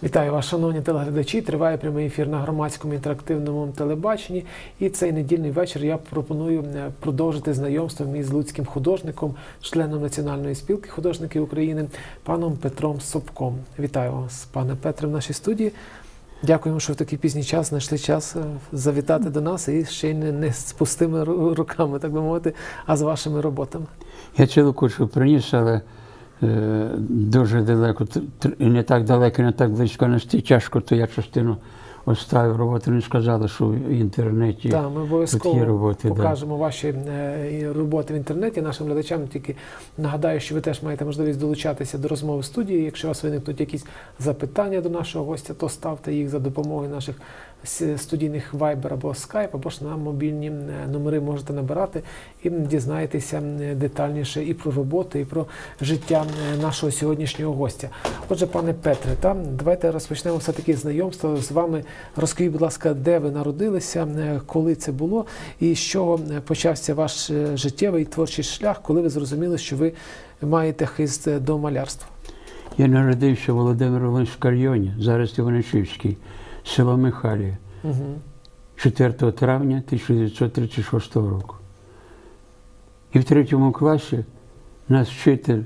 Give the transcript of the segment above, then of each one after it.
Вітаю вас, шановні телеглядачі. Триває прямий ефір на громадському інтерактивному телебаченні. І цей недільний вечір я пропоную продовжити знайомство із луцьким художником, членом Національної спілки художників України, паном Петром Собком. Вітаю вас, пане Петре, в нашій студії. Дякуємо, що в такий пізній час знайшли час завітати до нас і ще й не з пустими руками, так би мовити, а з вашими роботами. Я цілу кучу приніс, але дуже далеко, і не так далеко, і не так близько, настільки тяжко, то я частину оставив роботи, не сказали, що в інтернеті Так, ми обов'язково є роботи, покажемо ваші роботи в інтернеті нашим глядачам. Тільки нагадаю, що ви теж маєте можливість долучатися до розмови в студії. Якщо у вас виникнуть якісь запитання до нашого гостя, то ставте їх за допомогою наших студійних Viber або Skype, або ж на мобільні номери можете набирати і дізнаєтеся детальніше і про роботу, і про життя нашого сьогоднішнього гостя. Отже, пане Петре, давайте розпочнемо все-таки знайомство з вами. Розкажіть, будь ласка, де ви народилися, коли це було, і з чого почався ваш життєвий і творчий шлях, коли ви зрозуміли, що ви маєте хист до малярства? Я народився в Володимир-Волинському районі, зараз Іваничівський, село Михайлів, 4 травня 1936 року. І в 3 класі нас вчитель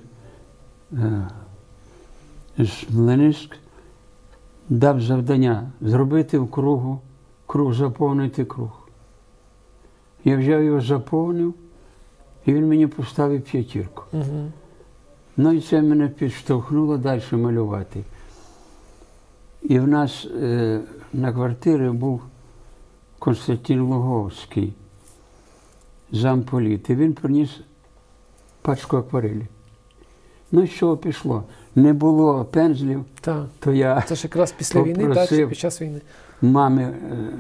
з Млиницьк дав завдання зробити в круг, заповнити круг. Я взяв його, заповнив, і він мені поставив 5. Ну і це мене підштовхнуло далі малювати. І в нас на квартирі був Константин Луговський, замполіт. І він приніс пачку акварелі. Ну і з чого пішло? Не було пензлів, то я це ж якраз після війни, так, чи під час війни? Мами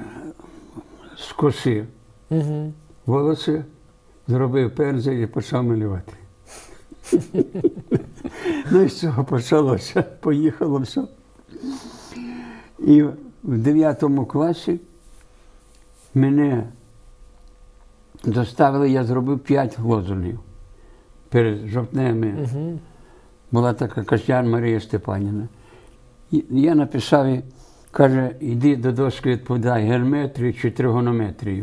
скосив волоси, зробив пензель і почав малювати. Ну і з цього почалося, поїхало все. І в 9 класі мене заставили, я зробив 5 лозунгів перед жовтневими. Була така Костян Марія Степанівна. Я написав їй, каже, йди до дошки, відповідай, геометрію чи тригонометрію.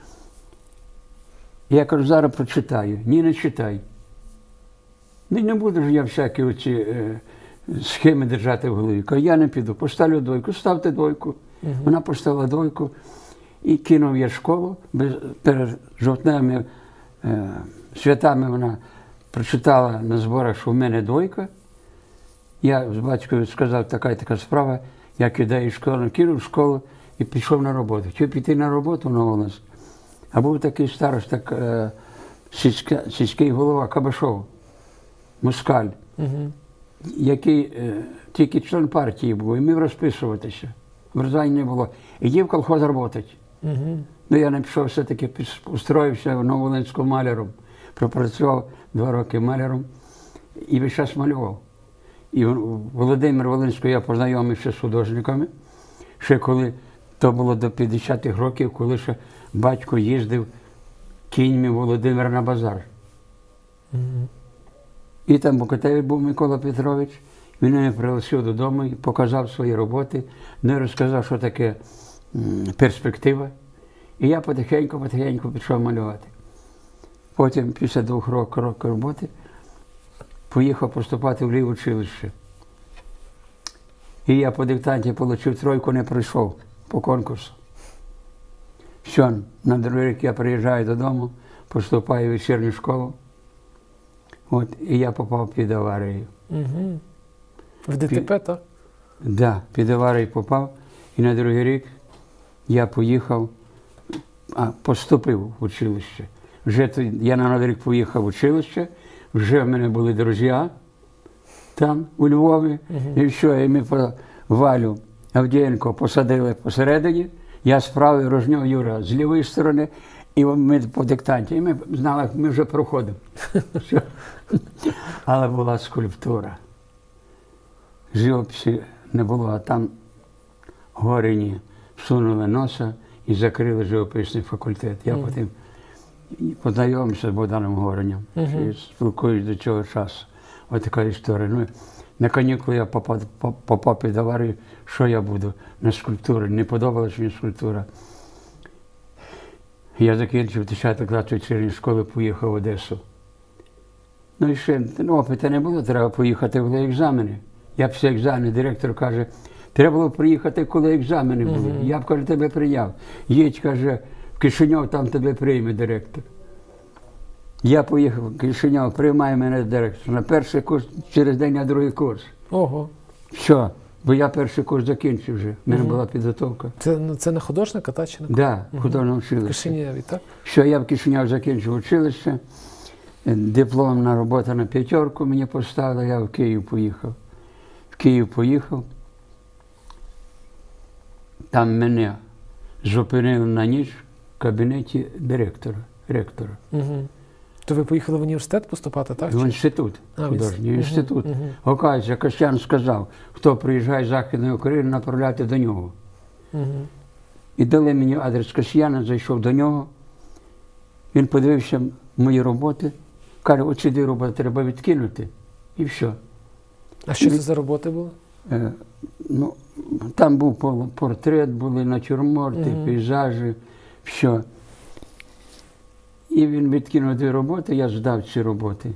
Я кажу, зараз прочитаю. Ні, не читай. Ну, не буду ж я всякі оці схеми держати в голові. Кажу, я не піду, поставлю 2, ставте 2. Вона поставила 2 і кинув я школу. Перед жовтневими святами вона прочитала на зборах, що в мене 2. Я з батькою сказав, така і така справа, я кидаю школу, кинув школу і пішов на роботу. Хотів піти на роботу на Волинськ. А був такий староста, сільський голова Кабашов, москаль, який тільки член партії був, і міг розписуватися. Врожай не було. Іди в колхоз працювати. Ну, я не пішов, все-таки устроївся в Нововолинську маляром. Пропрацював 2 роки маляром і весь час малював. І в Володимир-Волинську я познайомився з художниками, ще коли, то було до 50-х років, коли ще батько їздив кіньми Володимира на базар. І там у Котеві був Микола Петрович, він мене пригласив додому і показав свої роботи, не розказав, що таке перспектива. І я потихеньку пішов малювати. Потім, після 2 років роботи, поїхав поступати в Львів-училище. І я по диктанті отримав 3, не пройшов по конкурсу. Все, на другий рік я приїжджаю додому, поступаю в вечірню школу. От, і я попав під аварію. В ДТП, так? Так, під аварію попав. І на другий рік я поїхав, поступив в училище. Вже я на другий рік поїхав в училище, вже в мене були друзі там, у Львові. І все, і ми Валю Авдієнко посадили посередині, я справа, Рожньов Юра з лівої сторони, і ми по диктанті. І ми знали, ми вже проходимо. Але була скульптура. Живописі не було, а там Горіні всунули носа і закрили живописний факультет. Я потім познайомився з Богданом Горенем і спілкуюсь до цього часу. Ось така історія. Ну, На канікули я попав під аварію, що я буду на скульптурі. Не подобалась мені скульптура. Я закінчив 10 клас вечірньої школи, поїхав в Одесу. Ну і ще опиту не було, треба поїхати, коли екзамени. Я після екзаменів, директор каже, треба було приїхати, коли екзамени були. Я б, каже, тебе прийняв. Їдь, каже, в Кишиньов, там тебе прийме директор. Я поїхав в Кишиньов, приймає мене директор. На перший курс, через день на другий курс. Ого. Все, бо я перший курс закінчив вже, в мене була підготовка. Це на художника, та, чи на Так, да, художньому в училищі. Кишинєві, так? Що я в Кишиньов закінчив училище, дипломна робота на 5 мені поставили, я в Київ поїхав. В Київ поїхав, там мене зупинили на ніч в кабінеті ректора. Угу. То ви поїхали в університет поступати, так? В інститут, художній інститут. Оказується, Костян сказав, хто приїжджає з Західної України, направляти до нього. І дали мені адрес Костяна, зайшов до нього. Він подивився мої роботи, каже, оці 2 роботи треба відкинути. І все. А що це за роботи були? Ну, там був портрет, були натюрморти, пейзажі, все. І він відкинув 2 роботи, я здав ці роботи.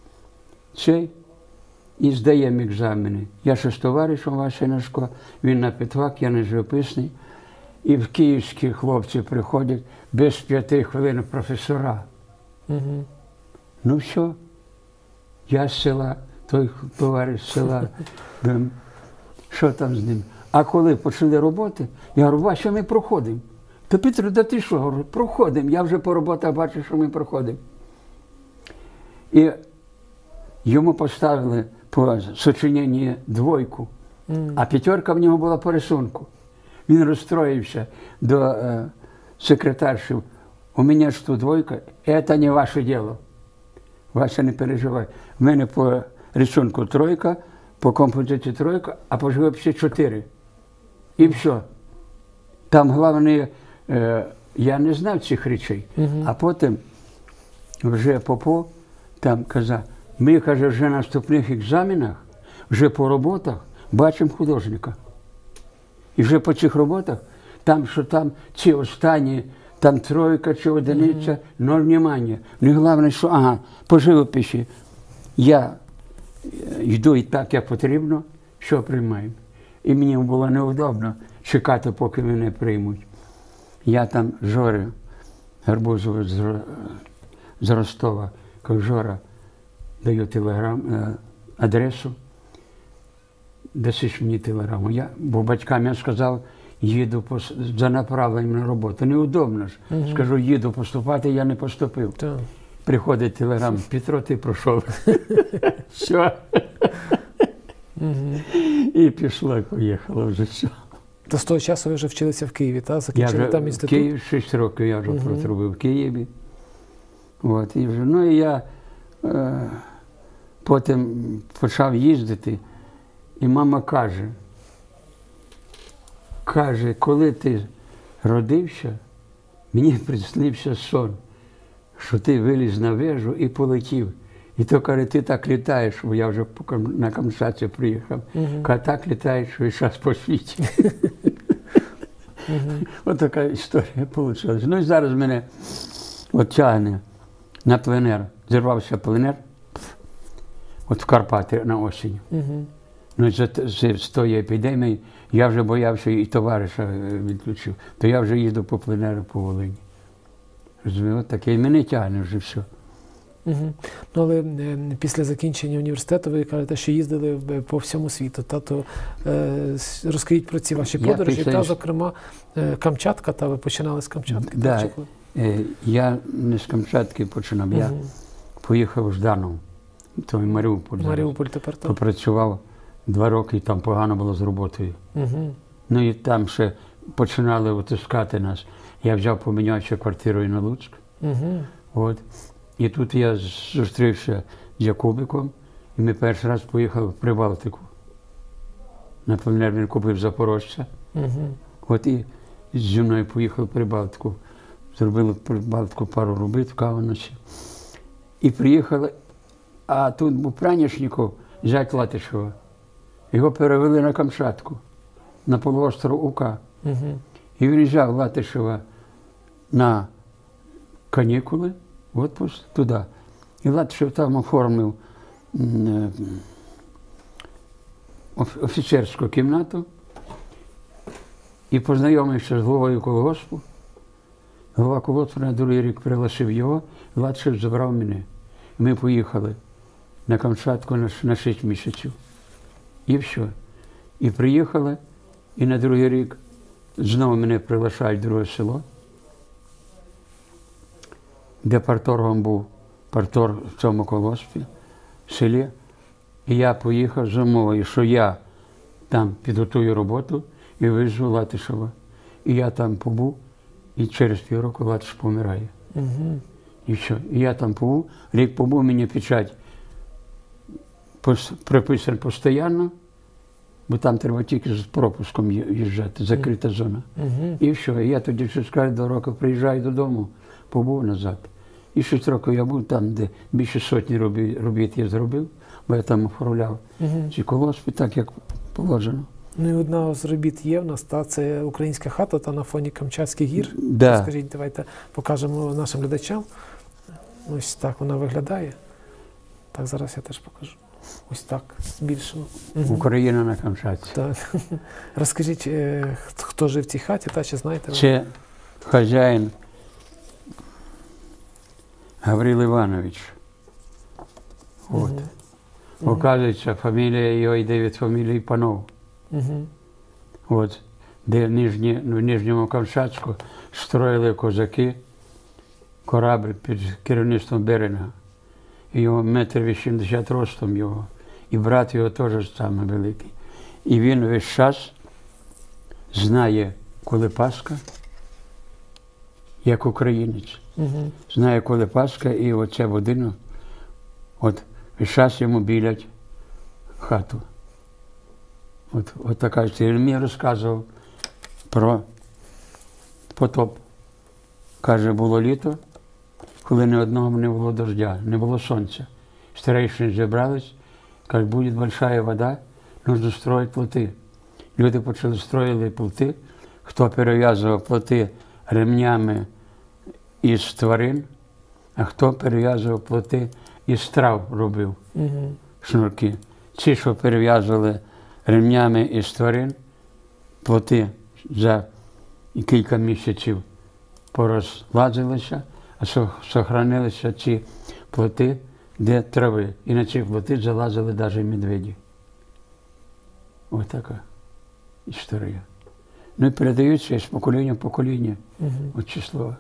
І здаємо екзамени. Я ще з товаришем Васею Нашко, він на підвак, я не живописний. І в київські хлопці приходять без 5 хвилин професора. Ну все, я з села, той товариш з села, що там з ним? А коли почали роботи, я говорю, Вася, ми проходимо. Та Петро, да ти що? Говорю, проходимо. Я вже по роботах бачу, що ми проходимо. І йому поставили по сочиненню 2, а 5 в нього була по рисунку. Він розстроївся до секретарші. У мене ж тут 2, це не ваше діло. Вася, не переживай. У мене по рисунку 3, по композиції 3, а по живописі 4. І все. Там головне, я не знав цих речей. А потім вже Попов там казав, ми, каже, вже на наступних екзаменах, вже по роботах бачимо художника. І вже по цих роботах, там, що там ці останні, там 3 чи 1, 0 внимання. Не головне, що, по живописі я йду і так, як потрібно, що приймаємо. І мені було неудобно чекати, поки мене приймуть. Я там Жорі Гарбузову з Ростова, кажу, Жора, даю адресу, дасиш мені телеграму. Бо батькам я сказав, їду за направленням на роботу. Неудобно ж. Скажу, їду поступати, я не поступив. Приходить телеграма, Петро, ти пройшов. Все. І пішло, і поїхало вже все. То з того часу ви вже вчилися в Києві, так? Закінчили там інститут? В Києві 6 років я вже проробив в Києві. От, і вже, ну і я потім почав їздити, і мама каже, коли ти родився, мені приснився сон, що ти виліз на вежу і полетів. І то, каже, ти так літаєш, бо я вже на Камчатці приїхав, каже, так літаєш весь час по світі. Ось така історія вийшла. Ну і зараз мене тягне на пленер. Зірвався пленер, от в Карпати на осінь. Ну, з тої епідемії я вже боявся і товариша відключив. То я вже їду по пленеру по Волині. От таке, і мене тягне вже все. Ну, але після закінчення університету ви кажете, що їздили по всьому світу. То розкажіть про ці ваші подорожі, та, зокрема, Камчатка, та ви починали з Камчатки. Да, я не з Камчатки починав, я поїхав в Жданов, то в Маріуполь. Маріуполь тепер, так. Попрацював 2 роки, і там погано було з роботою. Ну і там ще починали витискати нас. Я взяв, поміняв ще квартиру на Луцьк. От. І тут я зустрівся з Якубиком, і ми перший раз поїхали в Прибалтику. Напевно, він купив Запорожця. От і зі мною поїхав в Прибалтику. Зробили в Прибалтику пару робіт в Каваносі. І приїхали, а тут був Пранішніков, зять Латишева. Його перевели на Камчатку, на полуостров Ука. Угу. І він їжджав Латишева на канікули, в відпуск, туди. І Латишев там оформив офіцерську кімнату і познайомився з головою колгоспу. Голова колгоспу на другий рік пригласив його, Латишев забрав мене. Ми поїхали на Камчатку на 6 місяців. І все. І приїхали, і на другий рік знову мене приглашають в друге село, де парторгом був партор в цьому колгоспі, в селі. І я поїхав з умовою, що я там підготую роботу і визву Латишева. І я там побув, і через півроку Латиш помирає. Угу. І все. І я там побув, рік побув, мені печать приписан постійно, бо там треба тільки з пропуском їжджати, закрита зона. Угу. І все. І я тоді через кожні 2 роки приїжджаю додому, побув назад. І 6 років я був там, де більше сотні робіт я зробив, бо я там оформляв ці колгоспи, так як положено. Ну і одна з робіт є в нас, це українська хата та на фоні Камчатських гір. Да. Скажіть, давайте покажемо нашим глядачам. Ось так вона виглядає. Так, зараз я теж покажу. Ось так, збільшено. Угу. Україна на Камчатці. Так. Розкажіть, хто жив в цій хаті, та чи знаєте ви? Це хазяїн Гаврил Іванович. От. Оказується, фамілія його йде від фамілії Панов. Угу. От, де в Нижньому Камчатську строїли козаки корабль під керівництвом Беринга. І його 1,80 м ростом його. І брат його теж саме великий. І він весь час знає, коли Пасха, як українець. Угу. Знає, коли Пасха, і оце будинок, от весь час йому білять хату. От така історія. Він мені розказував про потоп. Каже, було літо, коли ні одного не було дождя, не було сонця. Старейшини зібрались, кажуть, буде велика вода, потрібно строїти плоти. Люди почали строїти плоти, хто перев'язував плоти ремнями із тварин, а хто перев'язував плоти із трав робив шнурки. Ці, що перев'язували ремнями із тварин, плоти за кілька місяців порозлазилися, а сохранилися ці плоти, де трави. І на ці плоти залазили навіть медведі. Ось така історія. Ну і передаються з покоління в покоління. От число.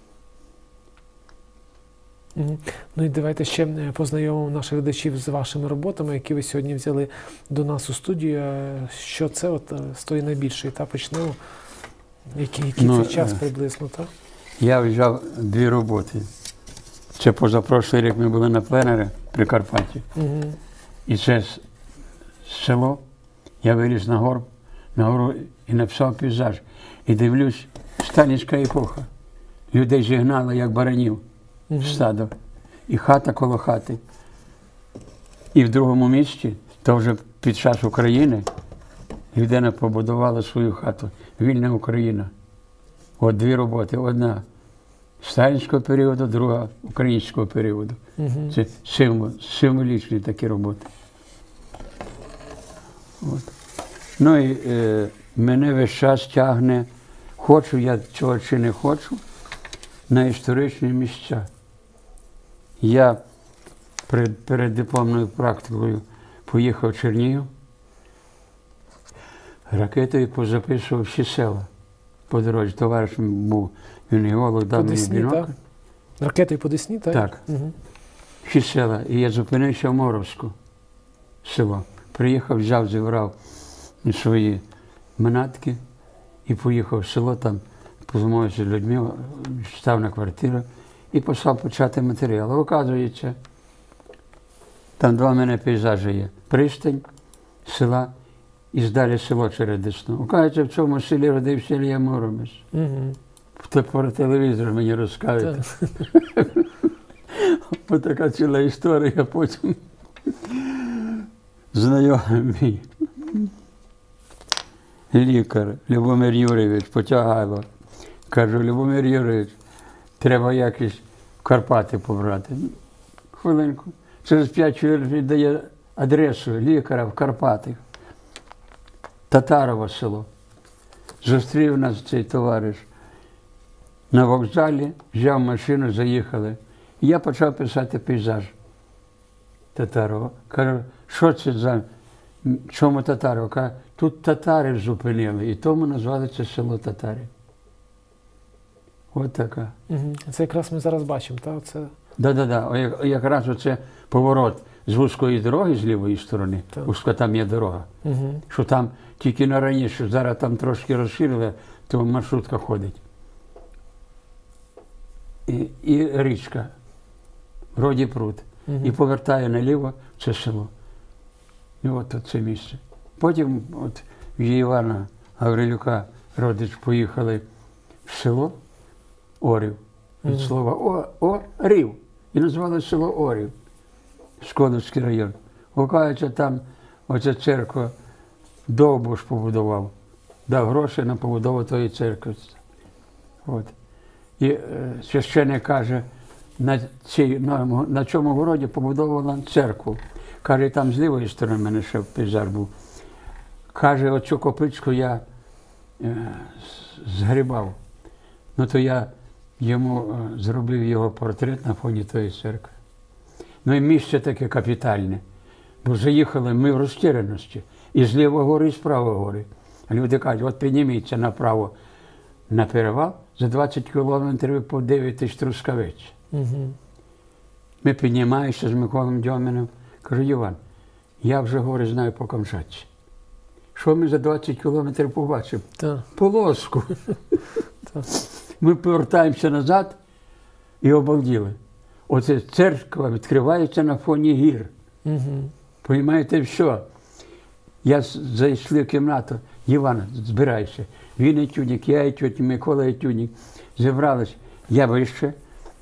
Ну і давайте ще познайомимо наших глядачів з вашими роботами, які ви сьогодні взяли до нас у студію. Що це от з тої найбільшої? Та почнемо. Який це час приблизно, так? Я взяв 2 роботи. Це позапрошлий рік ми були на пленері при Карпаті. І це село. Я виліз на гору і написав пейзаж. І дивлюсь, сталінська епоха. Людей зігнали, як баранів. Стадо. І хата коло хати. І в другому місці, то вже під час України, людина побудувала свою хату. Вільна Україна. От 2 роботи. Одна сталінського періоду, друга українського періоду. Це символічні такі роботи. От. Ну і мене весь час тягне, хочу я цього чи не хочу, на історичні місця. Я перед дипломною практикою поїхав в Чернігів, ракетою позаписував всі села по дорозі. Товариш був, він геолог, дав мені бінокль. Ракетою по Десні, так? Так. Всі села. І я зупинився в Моровську село. Приїхав, взяв, зібрав свої манатки і поїхав в село, там позмовився з людьми, став на квартиру і почав почати матеріал. Оказується, там 2 в мене пейзажі є. Пристань села і здалі село через Десну. Оказується, в цьому селі родився Ілля Муромець. По телевізору мені розказують. Ось така ціла історія, потім знайомий мій лікар Любомир Юрійович Потягайло. Кажу, Любомир Юрійович, треба якось в Карпати побрати. Хвилинку. Через 5 хвилин віддає адресу лікаря в Карпатах. Татарове село. Зустрів нас цей товариш на вокзалі, взяв машину, заїхали. І я почав писати пейзаж Татарова. Кажу, що це за, чому Татарова? Каже, тут татарів зупинили, і тому назвали це село Татарів. От така. Угу. Це якраз ми зараз бачимо, так? Це... Да. Якраз оце поворот з вузької дороги з лівої сторони. Так. Вузька там є дорога. Угу. Що там тільки на раніше, зараз там трошки розширили, то маршрутка ходить. І річка, вроді пруд. Угу. І повертає наліво це село. І от це місце. Потім от в Івана Гаврилюка родич поїхали в село Орів. Від слова Орів. І назвали село Орів. Сколівський район. Оказується, там оця церква Довбуш побудував. Дав гроші на побудову тої церкви. От. І священник каже, на цьому городі побудовувала церкву. Каже, там з лівої сторони в мене ще пейзаж був. Каже, оцю копичку я згрібав. Ну то я йому зробив його портрет на фоні тої церкви. Ну і місце таке капітальне. Бо заїхали ми в розтіреності. І з лівої гори, і з правої гори. Люди кажуть, от підніміться направо на перевал, за 20 кілометрів ви подивитесь Трускавець. Угу. Ми піднімаємося з Миколою Дьоміним. Кажу, Іван, я вже гори знаю по Камчатці. Що ми за 20 кілометрів побачимо? Так. Полоску. Так. Ми повертаємося назад і обалділи. Оце церква відкривається на фоні гір. Угу. Понимаєте, все. Я зайшли в кімнату, Іван, збирайся. Він етюдник, я етюдник, Микола етюдник. Зібрались. Я вище,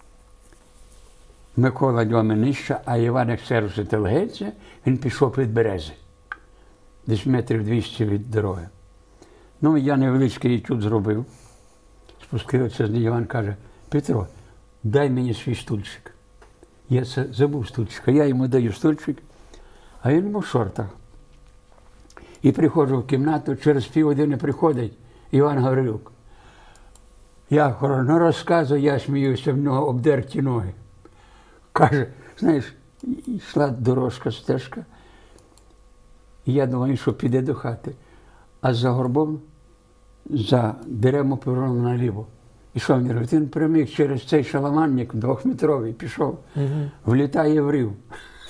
Микола Дьомін нижче, а Іван, як сервіс інтелігенція, він пішов під берези. Десь метрів 200 від дороги. Ну, я невеличкий етюд зробив. Спустився, Іван каже, Петро, дай мені свій стульчик. Я забув стульчика, я йому даю стульчик, а він був в шортах. І приходжу в кімнату, через півгодини приходить Іван Гаврилюк. Я розказую, я сміюся, в нього обдерті ноги. Каже, знаєш, йшла дорожка, стежка, і я думаю, що піде до хати. А за горбом, за деревом повернув наліво. І що він робить? Він приміг через цей шаламанник, 2-метровий, пішов, влітає в рів.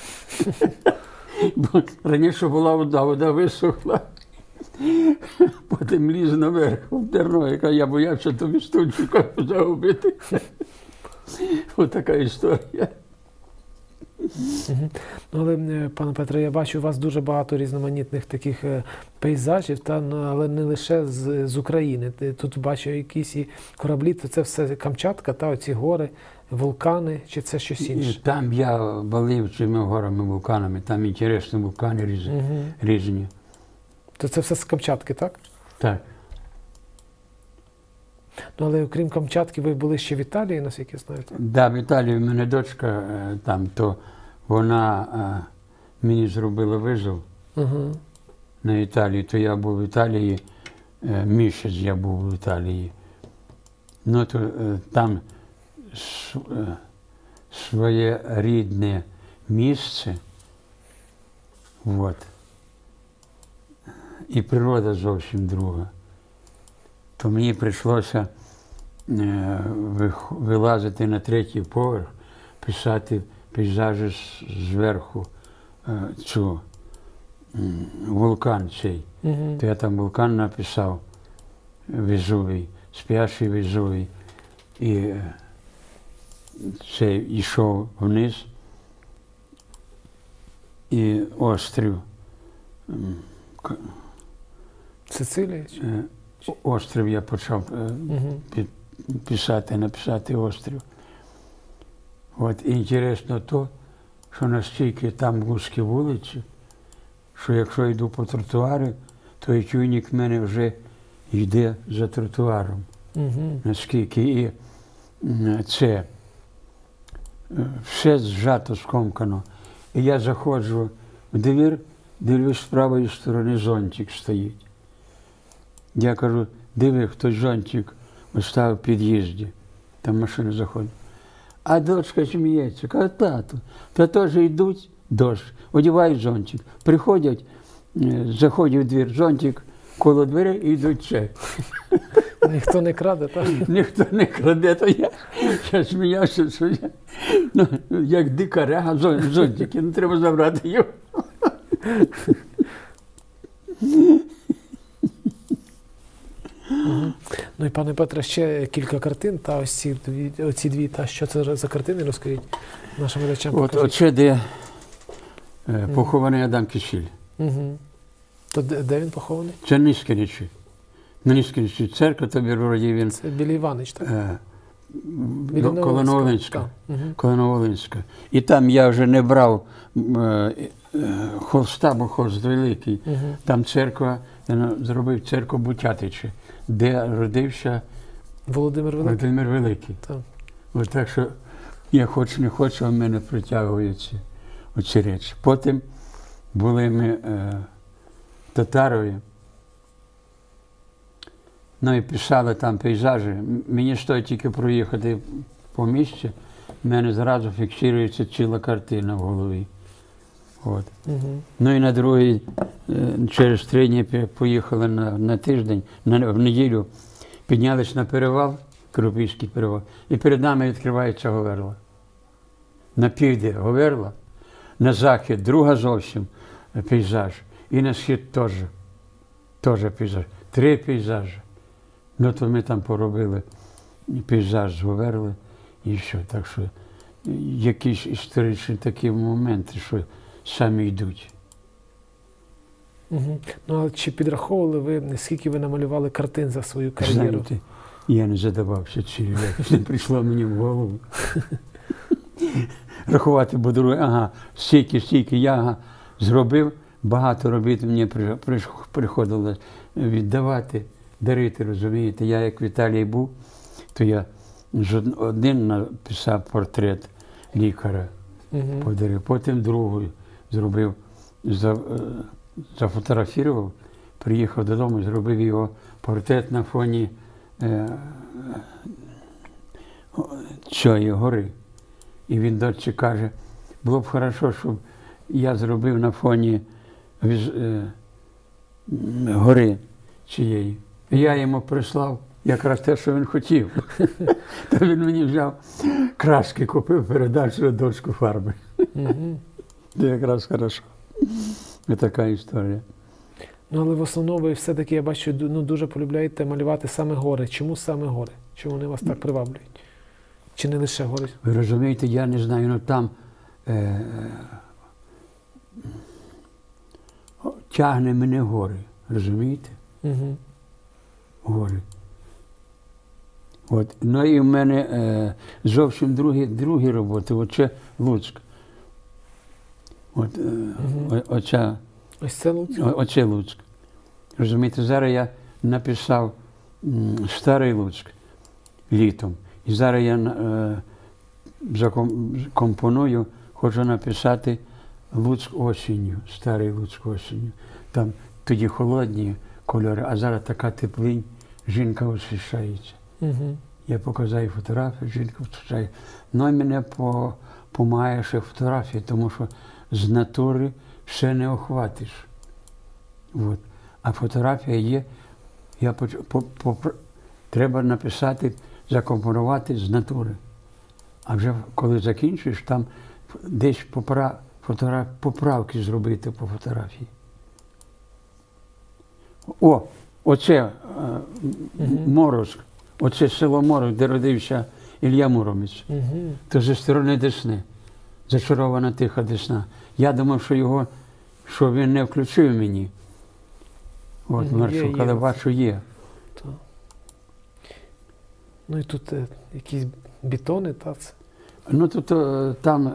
Бо раніше була вода висохла, потім ліз наверх, обдерно, яка я боявся тобі стульчика загубити. Ось така історія. Ну, але, пане Петре, я бачу, у вас дуже багато різноманітних таких пейзажів, але не лише з України. Тут бачу якісь і кораблі, то це все Камчатка, оці гори, вулкани, чи це щось інше? Там я балив цими горами, вулканами, там інтересні вулкани різні. То це все з Камчатки, так? Так. Ну, але окрім Камчатки, ви були ще в Італії, наскільки знаєте? Да, в Італії в мене дочка там, то вона мені зробила визов на Італію, то я був в Італії, місяць я був в Італії. Ну, то там своє рідне місце, от. І природа зовсім друга. То мені прийшлося вилазити на 3-й поверх, писати пейзажі зверху, вулкан цей. То я там вулкан написав, Везувій, спящий Везувій. І цей йшов вниз, і острів. Сицилія? Острів я почав написати острів. От, і інтересно то, що настільки там вузькі вулиці, що якщо йду по тротуарі, той чуйник в мене вже йде за тротуаром. Угу. Наскільки і це все зжато, скомкано. І я заходжу в двір, дивлюсь, з правої сторони зонтик стоїть. Я кажу, диви, хтось зонтик оставив в під'їзді. Там машина заходить. А дочка сміється, каже, тату, та теж йдуть, дощ, одягають зонтик. Приходять, заходять в двір, зонтик коло дверей і йдуть ще. Ніхто не краде, так? Ніхто не краде, то я сміявся, що я, як дика ряга, зонтики, не треба забрати його. Угу. Ну і пане Петре, ще кілька картин, та оці дві, та що це за картини, розкажіть нашим глядачам. Оце де похований Адам Кисіль. Угу. То де він похований? Це Низькиничі. На Низькиничі церква, тобі вроді він. Це Білий Іванич, так? Коло Новолинська. Угу. Коло Новолинська. І там я вже не брав холста, бо холст великий. Угу. Там церква, я зробив церкву Бутятичі, де родився Володимир Великий. Володимир Великий. Так. От так що я хочу, не хочу, а в мене притягуються оці речі. Потім були ми в Татарові. Ну і писали там пейзажі. Мені стоїть тільки проїхати по місці, в мене зразу фіксується ціла картина в голові. От. Угу. Ну і на другий, через 3 дні поїхали на тиждень, в неділю, піднялись на перевал, Крупівський перевал, і перед нами відкривається Говерла. На південь Говерла, на захід друга зовсім пейзаж, і на схід теж пейзаж. 3 пейзажі. Ну то ми там поробили пейзаж з Говерли і все. Так що якісь історичні такі моменти, що самі йдуть. Угу. Ну, а чи підраховували ви, скільки ви намалювали картин за свою кар'єру? Знаєте, я не задавався цією, не прийшло мені в голову. Рахувати буду, стільки я зробив, багато робити мені приходилось віддавати, дарити, розумієте. Я як в Італії був, то я один написав портрет лікаря, подарив, потім другий зробив, зафотографував, приїхав додому, зробив його портрет на фоні цієї гори. І він дочці каже, було б хорошо, щоб я зробив на фоні гори цієї. І я йому прислав якраз те, що він хотів. То він мені взяв краски, купив, передав свою дочку фарби. Це якраз хорошо. Це така історія. Ну, але в основному ви все-таки, я бачу, дуже полюбляєте малювати саме гори. Чому саме гори? Чому вони вас так приваблюють? Чи не лише гори? Ви розумієте, я не знаю, ну там тягне мене гори, розумієте? Угу. Гори. От. Ну і в мене зовсім другі роботи, оце Луцьк. От, оця, Ось це Луцьк? оце Луцьк. Розумієте, зараз я написав Старий Луцьк літом. І зараз я компоную, хочу написати Луцьк осінню, Старий Луцьк осінню. Там тоді холодні кольори, а зараз така теплинь, жінка освіщається. Угу. Я показаю фотографію, жінка освіщає. Ну і мене помагає ще фотографії, тому що з натури все не охватиш. От. А фотографія є, треба написати, закомпонувати з натури. А вже коли закінчуєш, там десь поправки зробити по фотографії. Оце Морозк, оце село Морозк, де родився Ілля Муромець. То зі сторони Десни, зачарована тиха Десна. Я думав, що він не включив мені. От маршрут, але бачу, є. Ну і тут якісь бетони, та це? Ну тут там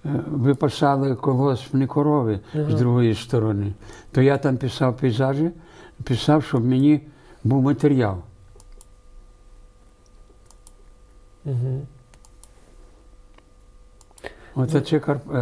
випасали колгоспні корови з другої сторони. То я там писав пейзажі, писав, щоб мені був матеріал. Угу. Оце це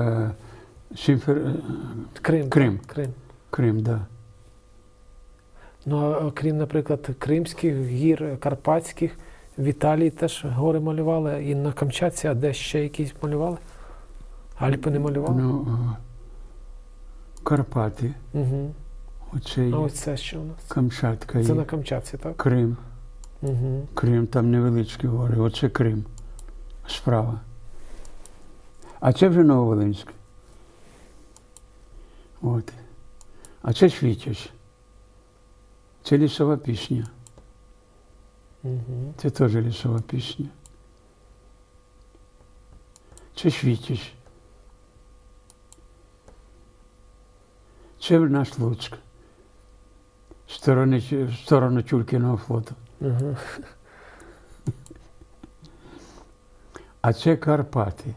Крим. Крим. Крим. Крим, да. Ну, а крім, наприклад, Кримських гір, Карпатських, в Італії теж гори малювали, і на Камчатці, а де ще якісь малювали? Альпи не малювали? Ну, Карпати. Угу. Оце А є. ось це що у нас? Камчатка Це є. на Камчатці, так? Крим. Угу. Крим, там невеличкі гори. Оце Крим. Справа. А це вже Нововолинськ. От. А це Світязь. Це лісова пісня. Угу. Це теж лісова пісня. Це Світязь. Це наш Луцьк. В сторону Тюлькіного флоту. Угу. А це Карпати.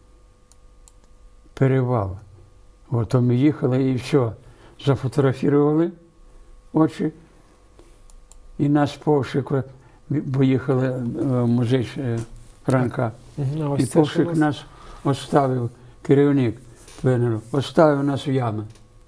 Перевал. От ми їхали і все. Зафотографували очі. І нас повшик, поїхали в музей Франка. Угу. А І ось це що у повшик нас? нас оставив, керівник пленеру, оставив нас в ями.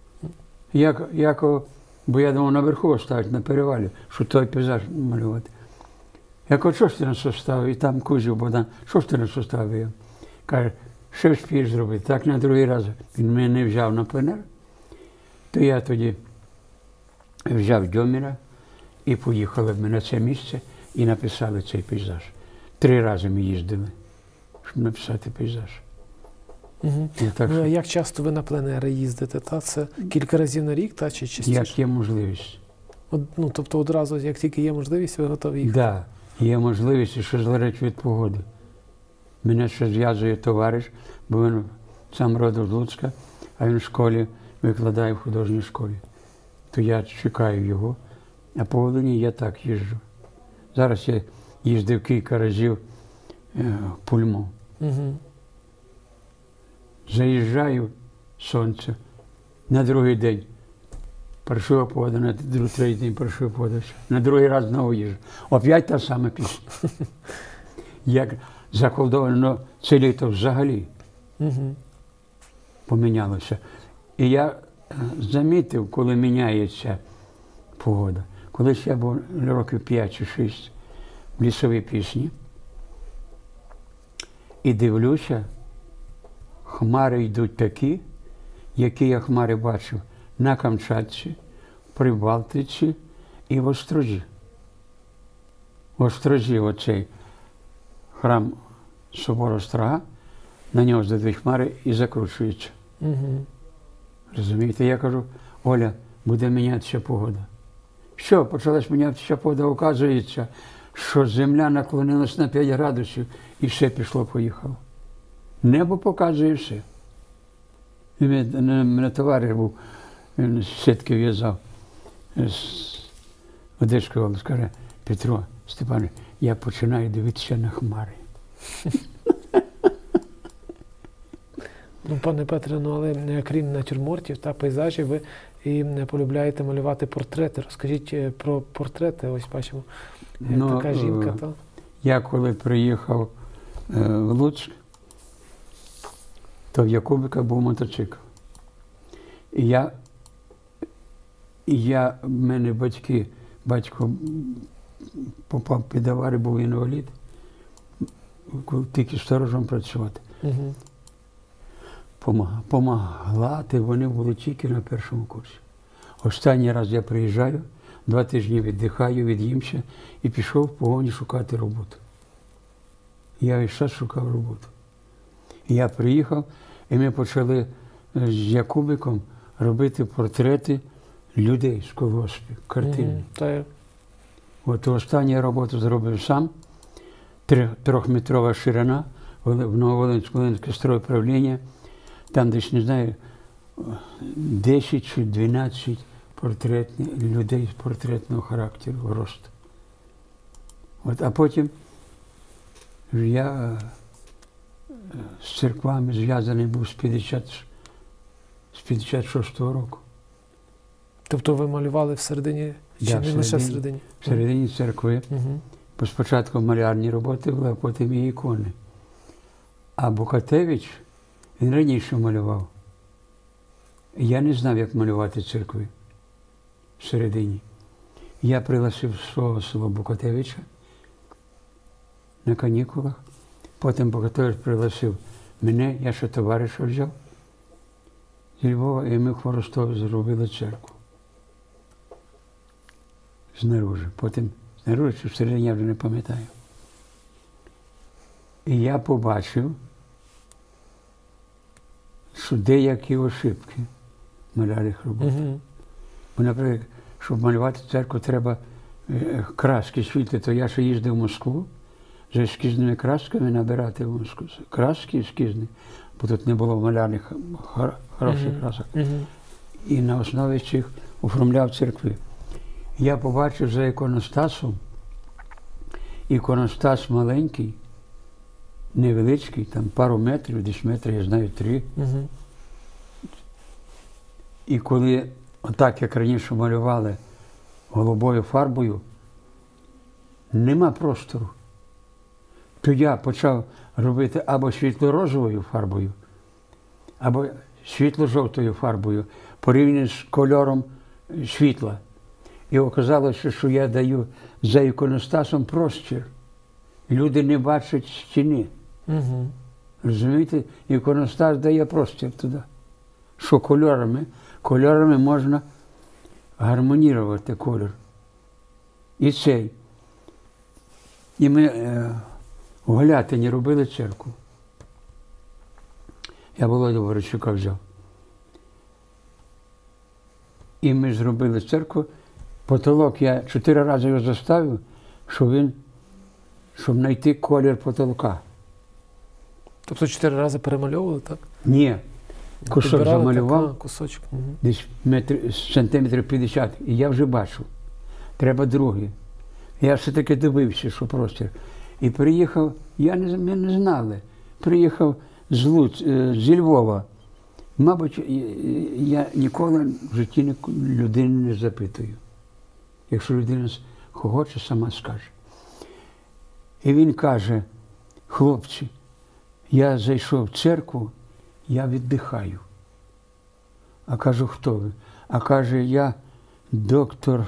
Бо я думав наверху оставити, на перевалі, щоб той пейзаж малювати. Я кажу, що ж ти нас оставив? І там Кузів Богдан, що ж ти нас оставив? Каже, що вспієш зробити? Так на другий раз він мене не взяв на пленер. То я тоді взяв Дьоміра і поїхали ми на це місце і написали цей пейзаж. 3 рази ми їздили, щоб написати пейзаж. Угу. Так, Ну, а як часто ви на пленери їздите? Та? Це кілька разів на рік, та? Чи частіше? як є можливість. Ну, тобто одразу, як тільки є можливість, ви готові їхати? Так, є можливість, і що залежить від погоди. Мене ще зв'язує товариш, бо він сам родом з Луцька, а він в школі викладає в художній школі. То я чекаю його, а по Волині я так їжджу. Зараз я їздив кілька разів в Пульмо. Угу. Заїжджаю, сонце, на другий день паршива погода, на третій день паршива погода, на другий раз знову їжджу. Опять та сама пісня. Як заколдовано це літо взагалі Угу. помінялося. І я замітив, коли міняється погода. Колись я був років 5 чи 6 в лісовій пісні і дивлюся, хмари йдуть такі, які я хмари бачив на Камчатці, при Балтиці і в Острозі. В Острозі оцей храм собору Острога, на нього здадуть хмари і закручуються. Угу. Розумієте? Я кажу, Оля, буде мінятися погода. Що, почалась мінятися погода, оказується, що земля наклонилась на 5 градусів і все пішло-поїхало. Небо показує все. І мене товариш був, він сітки в'язав з Одеської області, каже, Петро Степанович, я починаю дивитися на хмари. Ну, пане Петре, ну але крім натюрмортів та пейзажів, ви і полюбляєте малювати портрети. Розкажіть про портрети. Ось бачимо, така жінка. Та? Я коли приїхав в Луцьк, то в Якубика був мотоцикл. І в мене батько попав під аварію, був інвалід, тільки сторожем працювати. Угу. Помагати вони були тільки на першому курсі. Останній раз я приїжджаю, 2 тижні віддихаю, від'їмся і пішов в погоні шукати роботу. Я весь час шукав роботу. І я приїхав, і ми почали з Якубиком робити портрети людей з колгоспів, картини. От останню роботу зробив сам, 3-метрова ширина, в Нововолинське стройуправління. Там десь, не знаю, 10 чи 12 людей з портретного характеру, росту. От, а потім я з церквами зв'язаний був з 56-го року. Тобто ви малювали всередині, чи Да, не лише всередині? Всередині церкви. Угу. Бо спочатку малярні роботи були, а потім і ікони. А Букатевич, він раніше малював. Я не знав, як малювати церкви всередині. Я пригласив свого свого Букатевича на канікулах. Потім Букатевич пригласив мене, я ще товариша взяв зі Львова, і ми в Хворостові зробили церкву. Знаружи. Потім знаружи чи всередині, я вже не пам'ятаю. І я побачив, що деякі ошибки в малярних роботах. Угу. Бо, наприклад, щоб малювати церкву, треба краски світлі, то я ще їздив в Москву за ескізними красками набирати в Москву. Краски ескізні, бо тут не було малярних хороших красок. Угу. І на основі цих оформляв церкви. Я побачив за іконостасом, іконостас маленький, невеличкий, там пару метрів, десь метрів, я знаю, 3. Угу. І коли, отак, як раніше малювали голубою фарбою, нема простору. То я почав робити або світло-розовою фарбою, або світло-жовтою фарбою, порівняно з кольором світла. І оказалося, що я даю за іконостасом простір. Люди не бачать стіни. Угу. Розумієте? Іконостас дає простір туди. Що кольорами можна гармонірувати колір. І цей. І ми в Галятині робили церкву. Я Володю Ворочука взяв. І ми зробили церкву. Потолок я 4 рази його заставив, щоб знайти колір потолка. Тобто 4 рази перемальовували, так? Ні. Кусок Підбирали, замалював, так, кусочок. Угу. десь сантиметрів 50, і я вже бачу. Треба другий. Я все-таки дивився, що простір. І приїхав, ми не знали, приїхав зі Львова. Мабуть, я ніколи в житті людини не запитую. Якщо людина хоче, сама скаже. І він каже: хлопці, я зайшов в церкву, я віддихаю. А кажу, хто ви? А каже, я доктор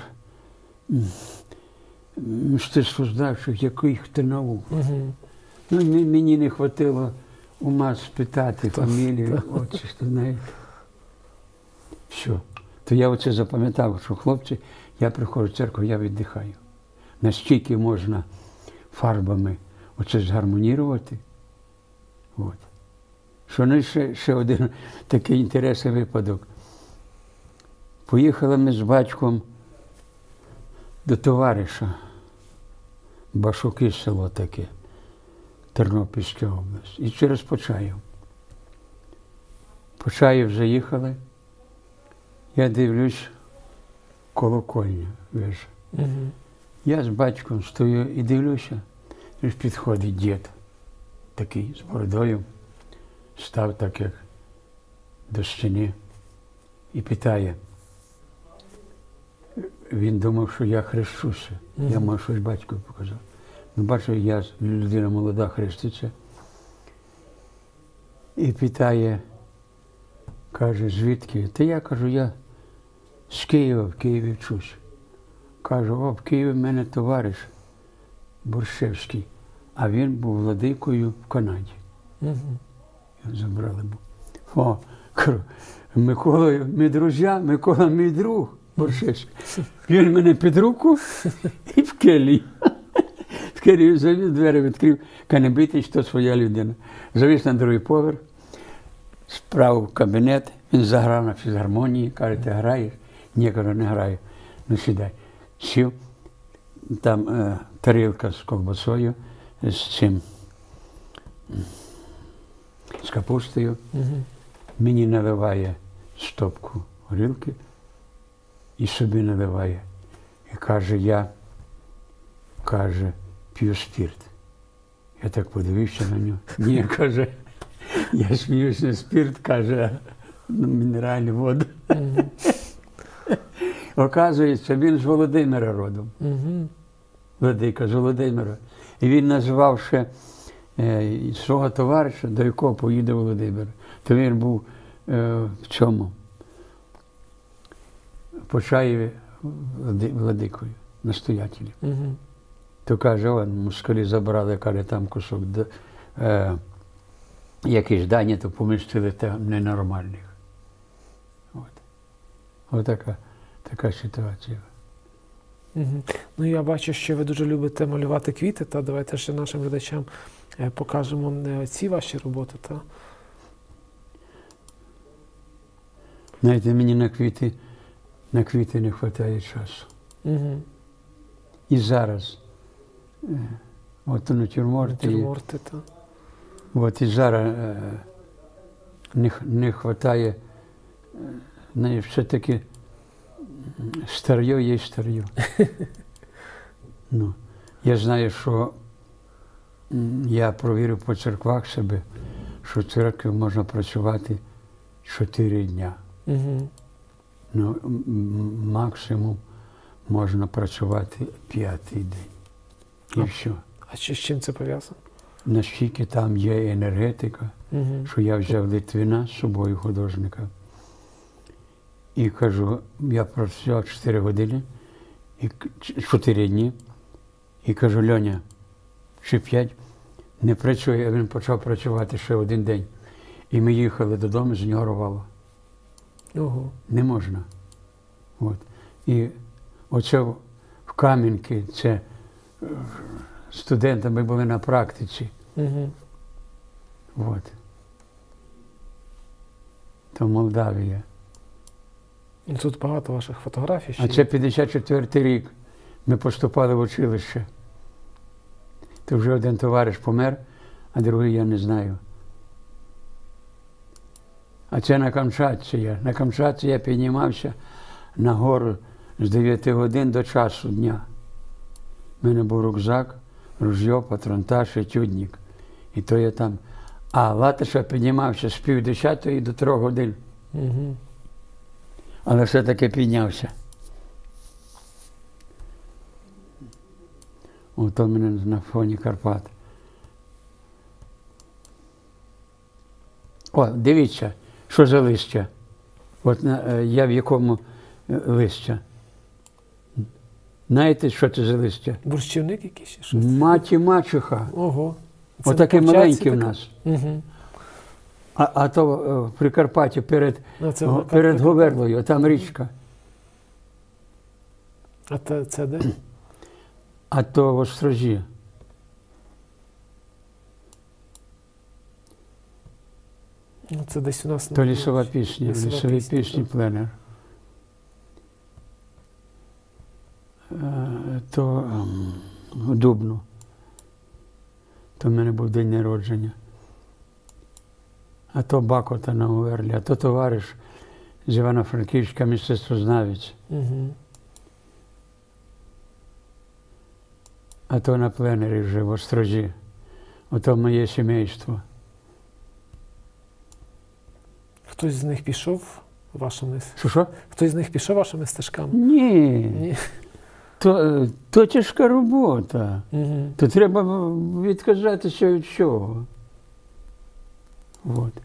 мистецтвознавчих яких-то наук. Угу. Ну, мені не хватило ума спитати фамілію, отчество, знаєте. Все. То я оце запам'ятав, що хлопці, я приходжу в церкву, я віддихаю. Настільки можна фарбами оце згармонірувати. От. Що ну, ще один такий інтересний випадок. Поїхали ми з батьком до товариша, Башуки село таке, Тернопільська область, і через Почаїв. Почаїв заїхали, я дивлюсь, колокольня, вежа. Угу. Я з батьком стою і дивлюся, і підходить дід, такий з бородою, став так, як до стіни, і питає. Він думав, що я хрещуся. Я мав щось батькові показав. Ну, бачу, я людина молода, хреститься. І питає, каже, звідки? Та я кажу, я з Києва, в Києві вчусь. Кажу, в Києві в мене товариш Борщевський, а він був владикою в Канаді. Угу. Його забрали. Кажу, Микола, ми друзі, Микола мій друг. Борщевський. Він мене під руку і в келії. В келії завіз, двері відкрив, каже, не бійтесь, то своя людина. Завіз на другий поверх, справив в кабінет, він заграв на фізгармонії, каже, ти граєш? Ні, кажу, не граю. Ну, сідай. Сів, там тарілка з ковбасою, з цим, з капустою. Угу. Мені наливає стопку горілки, і собі наливає. І каже, я, п'ю спирт. Я так подивився на нього. Ні, каже, я сміюсь не спирт, каже, а мінеральну воду. Оказується, він з Володимира родом. Угу. Владика з Володимира. І він назвав ще свого товариша, до якого поїде Володимир. То він був в цьому, Почаєві владикою, настоятелем. Угу. То каже, москалі забрали, каже, там кусок якісь дані, то помістили ненормальних. Ось така ситуація. Угу. Ну, я бачу, що ви дуже любите малювати квіти, та давайте ще нашим глядачам покажемо ці ваші роботи. Та? Знаєте, мені на квіти не вистачає часу. Угу. І зараз. От натюрморти. Натюрморти, та. От і зараз не вистачає, все-таки старьо є старьо. Ну, я знаю, що я провірив по церквах себе, що в церкві можна працювати 4 дня. Угу. Ну, максимум можна працювати 5-й день. І все. А з чим це пов'язано? Наскільки там є енергетика, Угу. що я взяв Литвина з собою, художника. І кажу, я працював 4 години, 4 дні. І кажу, Льоня, чи 5, не працює, а він почав працювати ще 1 день. І ми їхали додому, з нього рвало. Ого. Не можна. От. І оце в Кам'янки, це студентами були на практиці. Угу. От. То Молдавія. І тут багато ваших фотографій. А це 54-й рік. Ми поступали в училище. То вже один товариш помер, а другий я не знаю. А це на Камчатці я. На Камчатці я піднімався на гору з 9 годин до часу дня. У мене був рюкзак, ружьо, патронтаж, етюдник. І то я там. А Латиша піднімався з 9:30 до 3 годин. Угу. Але все-таки піднявся. Ото мене на фоні Карпат. О, дивіться, що за листя. От я в якому листя. Знаєте, що це за листя? Борщівник якийсь? Чи щось? Мать і мачуха. Ого. Отакі маленькі в нас. Угу. А то в Прикарпатті перед Прикарпаття. Говерлою, там річка. А це де? А то в Острозі. Ну, це десь у нас. То лісова пісня, Лісова лісові пісня, пісні пленер. То у Дубну. То в мене був день народження. А то Бакота на Говерлі, а то товариш з Івано-Франківська, мистецтвознавець. Угу. А то на пленері вже в Острозі. Ото моє сімейство. Хтось з них пішов вашими. Що? Хтось з них пішов вашими стежками? Ні. Ні. То тяжка робота. Угу. То треба відказатися від чого. От.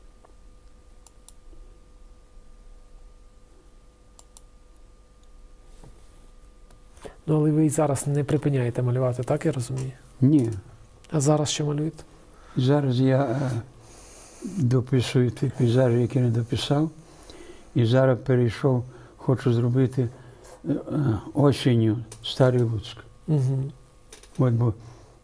Ну, але ви і зараз не припиняєте малювати, так я розумію? Ні. А зараз що малюєте? Зараз я дописую ті пейзажі, які не дописав. І зараз перейшов, хочу зробити осінню Старий Луцьк. Угу. От, бо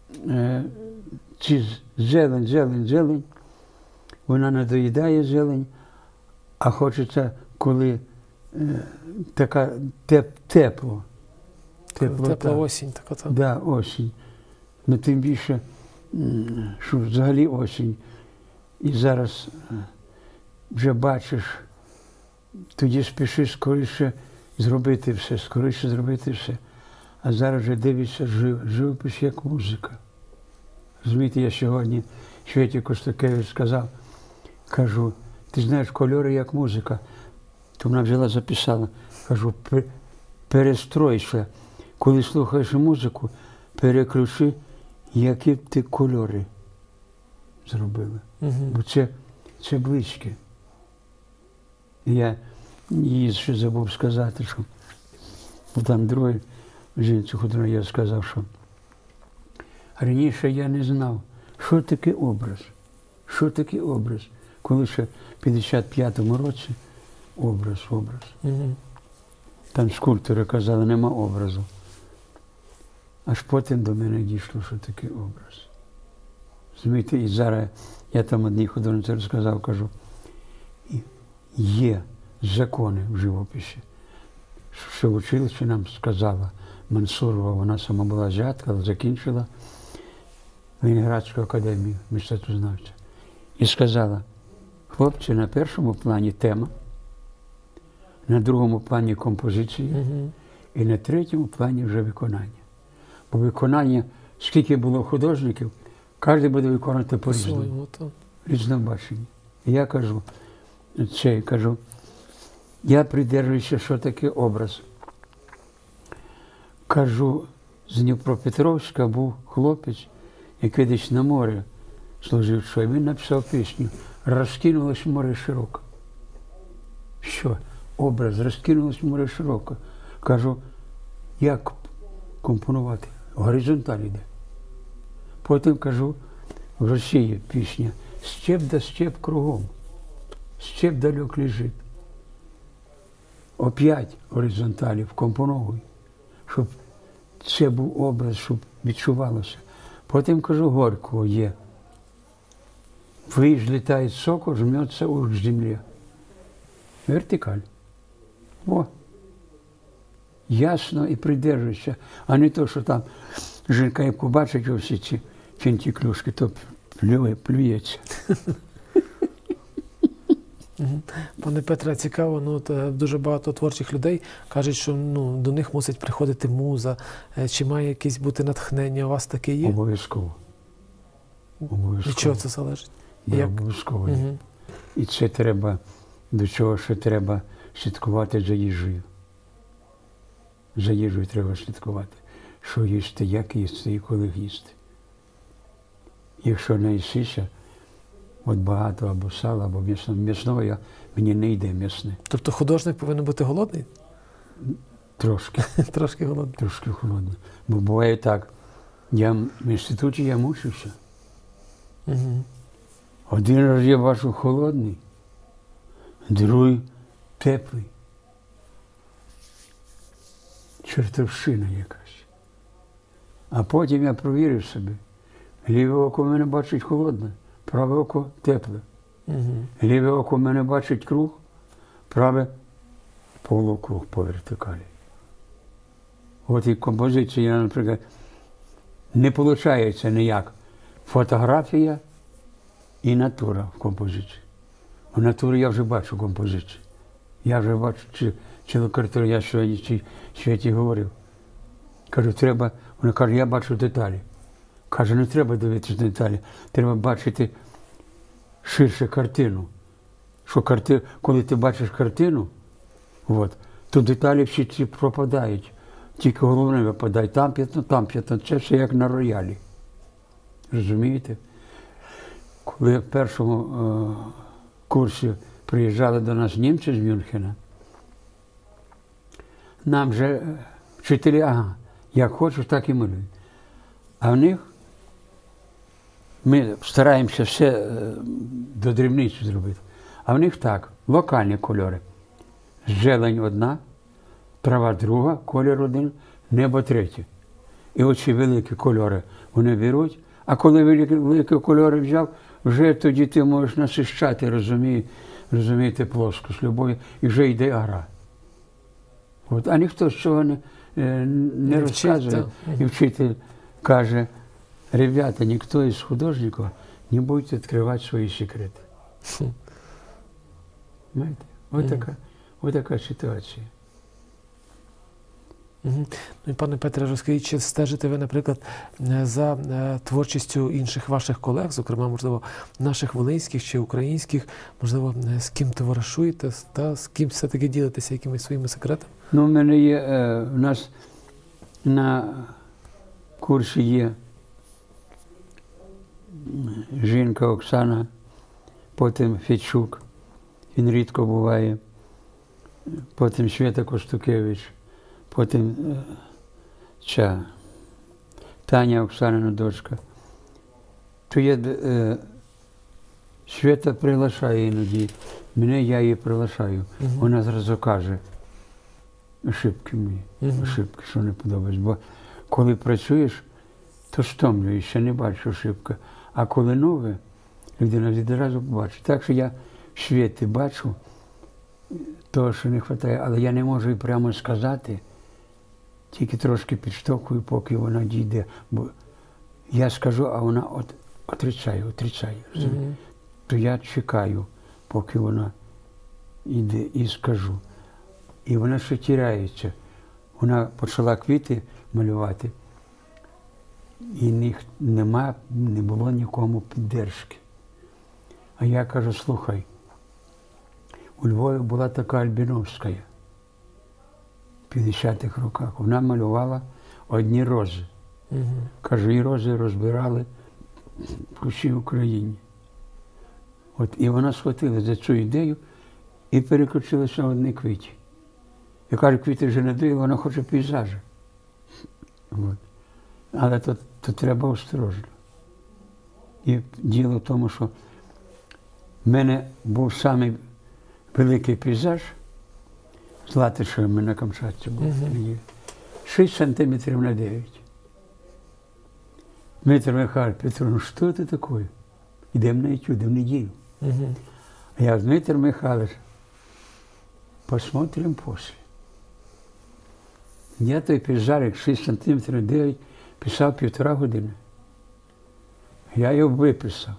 ці зелень, вона надоїдає зелень, а хочеться, коли така тепло. Тепла осінь, така там. Да, осінь. Ну тим більше, що взагалі осінь. І зараз вже бачиш, тоді спішиш скоріше зробити все. А зараз вже дивишся живопис як музика. Розумієте, я сьогодні Світі Костакевич сказав, кажу, ти знаєш, кольори як музика. То вона взяла, записала. Кажу, перестройся. Коли слухаєш музику, переключи, які б ти кольори зробили. Бо це близьке. Я їй ще забув сказати, що там другій жінці, котрій я сказав, що раніше я не знав, що таке образ. Що таке образ? Коли ще в 55-му році образ. Там скульптори казали, нема образу. Аж потім до мене дійшло, що таке образ. Розумієте, і зараз я там одній художниці розказав, кажу, є закони в живописі, що в училищі нам сказала Мансурова, вона сама була азіатка, але закінчила Ленінградську академію мистецтвознавця. І сказала, хлопці, на першому плані тема, на другому плані композиції, і на третьому плані вже виконання. Бо виконання, скільки було художників, кожен буде виконувати по-різному. Різнобачення. І я кажу, я придержуюся, що таке образ. Кажу, з Дніпропетровська був хлопець, який десь на морі служив, що і він написав пісню «Розкинулось море широко». Що? Образ «Розкинулось море широко». Кажу, як компонувати? Горизонталь іде. Потім кажу, в Росії пісня «Степ да степ кругом, степ далек лежить». Оп'ять горизонталі вкомпоновуй, щоб це був образ, щоб відчувалося. Потім кажу, Горького є. Ввысь летает сокол, жмется уж к земле. Вертикаль. О. Ясно і придержуйся. А не то, що там жінка, як побачить всі ці фінтіклюшки, то плюється. Пане Петре, цікаво, дуже багато творчих людей кажуть, що до них мусить приходити муза, чи має якесь бути натхнення. У вас таке є? Обов'язково. Від чого це залежить? Да, обов'язково. І це треба, до чого ще треба слідкувати за їжею. За їжею треба слідкувати. Що їсти, як їсти і коли їсти. Якщо не їсися, от багато або сала, або м'ясного, мені не йде м'ясне. Тобто художник повинен бути голодний? Трошки. Трошки голодний. Трошки голодний. Бо буває так, в інституті я мучився. Один раз я бачу холодний, другий теплий. Чертовщина якась. А потім я провірив собі. Ліве око в мене бачить холодне, праве око тепле. Ліве око в мене бачить круг, праве полукруг по вертикалі. От і композиція, наприклад, не виходить ніяк. Фотографія і натура в композиції. У натурі я вже бачу композицію. Я вже бачу цілу картину, я сьогодні світі говорив. Кажу, треба, вона каже, я бачу деталі. Каже, не треба дивитися деталі, треба бачити ширше картину. Що коли ти бачиш картину, то деталі всі ці пропадають. Тільки головне випадає, там п'ятно, це все як на роялі. Розумієте? Коли в першому курсі приїжджали до нас німці з Мюнхена, нам же вчителі, як хочеш, так і малюй. А в них ми стараємося все до дрібниці зробити. А в них так, локальні кольори. Зелень одна, трава друга, колір один, небо третє. І оці великі кольори вони беруть, а коли великі кольори взяв, вже тоді ти можеш насищати, розумієте, плоскость любові, і вже йде гра. А ніхто з цього не розказує. І вчитель каже, ребята, ніхто із художників не буде відкривати свої секрети. Знаєте, ось така ситуація. Мгм. Ну і пане Петре, розкажіть, чи стежите ви, наприклад, за творчістю інших ваших колег, зокрема, можливо, наших волинських чи українських, можливо, з ким товаришуєте, та з ким все-таки ділитеся якимись своїми секретами? Ну, в мене є, у нас на курсі є жінка Оксана, потім Федчук, він рідко буває, потім Свята Костукевич, потім Таня Оксанина дочка. То є, Свята приглашає іноді, мене я її приглашаю. Вона зразу каже, ошибки мої, ошибки, що не подобається. Бо коли працюєш, то стомлюєшся, не бачиш ошибки. А коли нове, людина відразу побачить. Так що я в Світі бачу того, що не вистачає, але я не можу і прямо сказати, тільки трошки підштовхую, поки вона дійде. Бо я скажу, а вона отрицає. То я чекаю, поки вона йде і скажу. І вона ще тіряється. Вона почала квіти малювати, і не було нікому підтримки. А я кажу, слухай, у Львові була така Альбіновська в 50-х роках. Вона малювала одні рози. Кажу, і рози розбирали по всій Україні. І вона схватила за цю ідею і переключилася на одні квіти. Я кажу, квіти вже не дає, вона хоче пейзажі. Але то треба осторожно. І діло в тому, що в мене був самий великий пейзаж з Латишами на Камчатці був. 6 сантиметрів на 9. Дмитро Михайлович Петро, ну що це таке? Йдемо на етюди в неділю. А я, Дмитро Михайлович, посмотрим після. Я той пейзажик 6 сантиметрів на 9 писав 1,5 години. Я його виписав.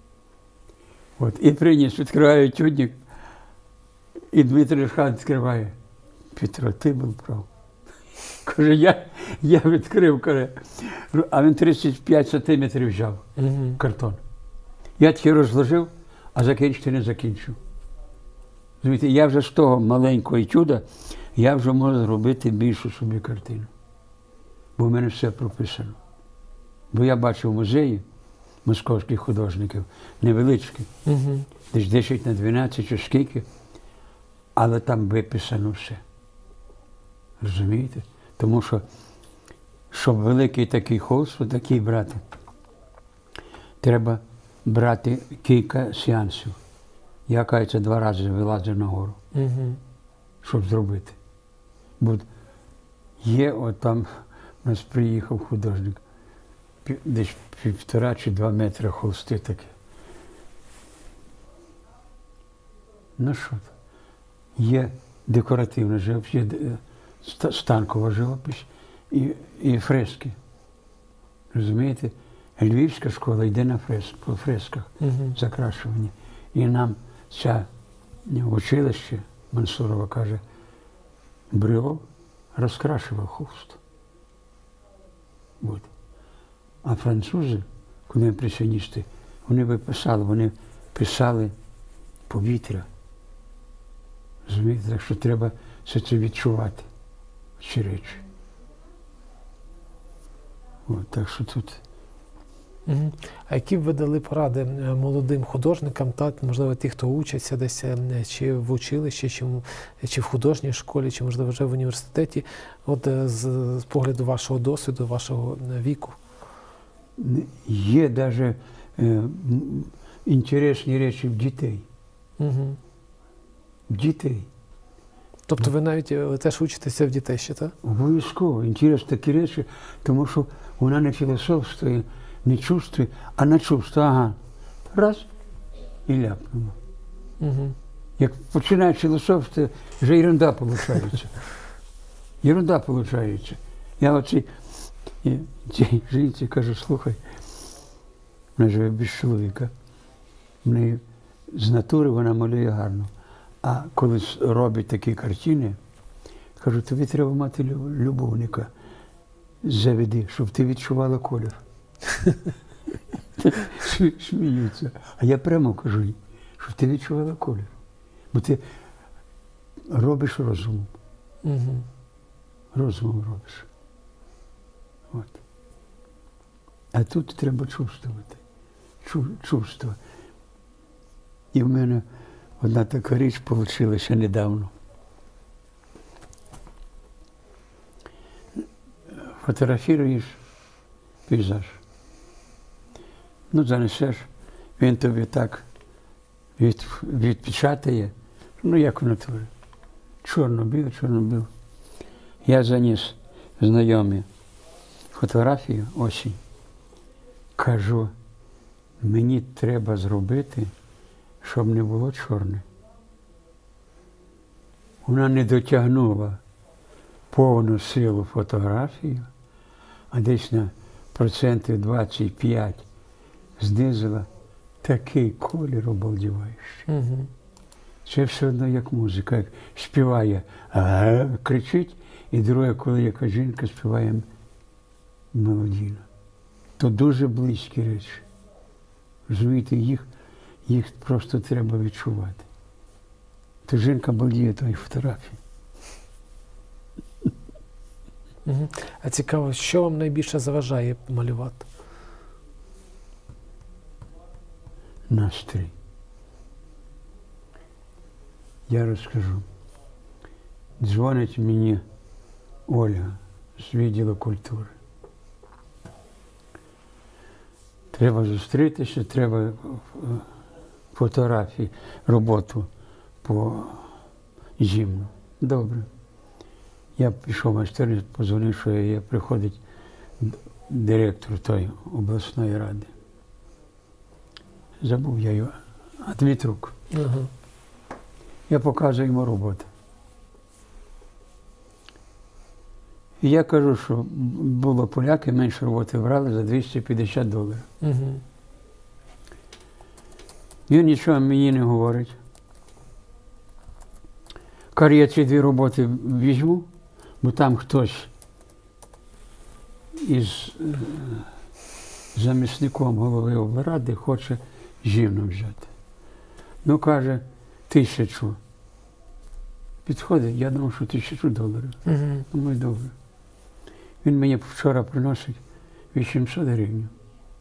І приніс, відкриваю етюдник, і Дмитро Михайлович відкриває. Петро, ти був прав. Каже, я відкрив, каже, а він 35 сантиметрів взяв картон. Я тільки розложив, а закінчити не закінчив. Розумієте, я вже з того маленького етюда, я вже можу зробити більшу собі картину. Бо в мене все прописано. Бо я бачив музеї московських художників, невеличкі, десь 10 на 12 чи скільки, але там виписано все. Розумієте? Тому що, щоб великий такий холст, такий брати, треба брати кілька сеансів. Я, кажеться, 2 рази вилазив на гору, щоб зробити. Бо є, там у нас приїхав художник, десь 1,5 чи 2 метри холсти такі. Ну що то? Є декоративна живопись, є станкова живопись і фрески. Розумієте? Львівська школа йде по фресках закрашування. І нам ця училище Мансурова каже, Брюлов розкрашував холст. А французи, коли імпресіоністи, вони писали повітря. Розумієте? Так що треба все це відчувати, ці речі. Так що тут. А які б ви дали поради молодим художникам, можливо, ті, хто учаться десь, чи в училищі, чи в художній школі, чи, можливо, вже в університеті, з погляду вашого досвіду, вашого віку? Є навіть інтересні речі в дітей. В дітей. Тобто ви навіть теж учитеся в дітей ще, так? Обов'язково. Інтересні такі речі, тому що вона не філософствує, не чувствує, а на чувство. Ага. Раз і ляпнула. Як починає філософствувати, вже ерунда виходить. Ерунда виходить. Я цій жінці кажу, слухай, вона живе без чоловіка. В неї з натури вона малює гарно. А коли робить такі картини, Кажу, тобі треба мати любовника. Заведи, щоб ти відчувала колір. Сміються. А я прямо кажу їй, щоб ти відчувала колір. Бо ти робиш розумом. Угу. Розумом робиш. От. А тут треба чувствувати. Чувство. І в мене одна така річ вийшла недавно. Фотографіруєш пейзаж. Ну, занесеш, він тобі так відпечатає, ну, як в натурі. Чорно-біло, чорно-біло. Я заніс знайомі фотографію осінь. Кажу, мені треба зробити, щоб не було чорне. Вона не дотягнула повну силу фотографію, а десь на 25% знизила. Такий колір обалдіваючий. Угу. Це все одно як музика, як співає, кричить, і друге, коли яка жінка співає мелодійно. То дуже близькі речі. Розумієте, їх просто треба відчувати. То жінка балдіє тої фотографії. Угу. А цікаво, що вам найбільше заважає малювати? Настрій. Я розкажу. Дзвонить мені Ольга з відділу культури. Треба зустрітися, треба фотографії, роботу по гімну. Добре. Я пішов в майстерню, подзвонив, що я приходить директор тої обласної ради. Забув я його. Дмитрук. Угу. Я показую йому роботу. І я кажу, що було поляки, менше роботи брали за $250. Угу. Він нічого мені не говорить. Каже, я ці 2 роботи візьму, бо там хтось із замісником голови облради хоче жінку взяти. Ну, каже, 1000. Підходить, я думав, що $1000. Угу. Думаю, добре. Він мені вчора приносить 800 гривень.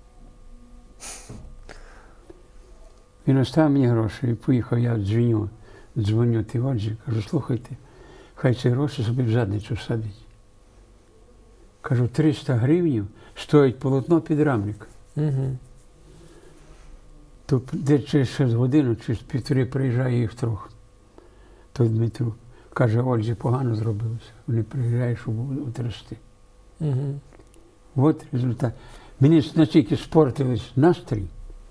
Він оставив мені гроші і поїхав, я дзвоню Тиводжі, кажу, слухайте, хай ці гроші собі в задницю садить. Кажу, 300 гривень стоїть полотно підрамник. Угу. То де через 6 годин, через 1,5 приїжджає їх 3. Той Дмитро каже, Ользі погано зробилося. Вони приїжджають, щоб утрясти. Угу. От результат. Мені настільки спортились настрій.